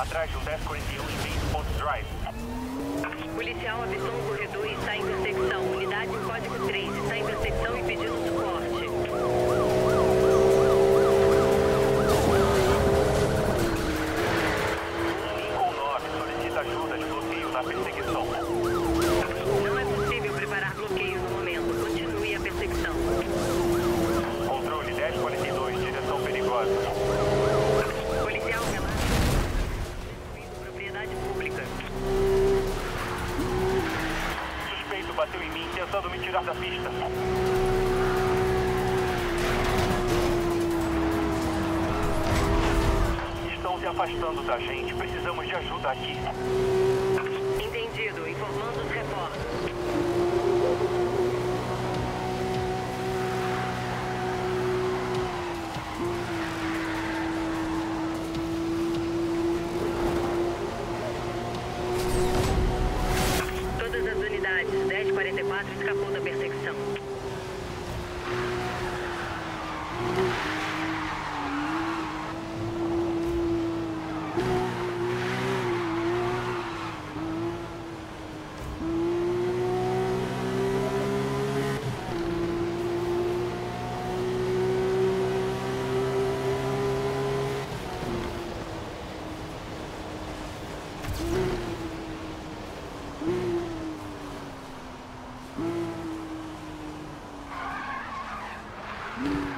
Atrás de um 1041 em 20 pontos drive. Policial avistou um corredor e está em perseguição. Unidade em código 3 está em perseguição e pedindo suporte. Lincoln 9 solicita ajuda de bloqueio na perseguição. Não é possível preparar bloqueio no momento. Continue a perseguição. Controle 1042, direção perigosa. Policial, relata. Destruído propriedade pública. Suspeito bateu em mim tentando me tirar da pista. Estão se afastando da gente. Precisamos de ajuda aqui. Entendido. Informando os reforços. Todas as unidades. 1044 escapou da perseguição. Mm-hmm.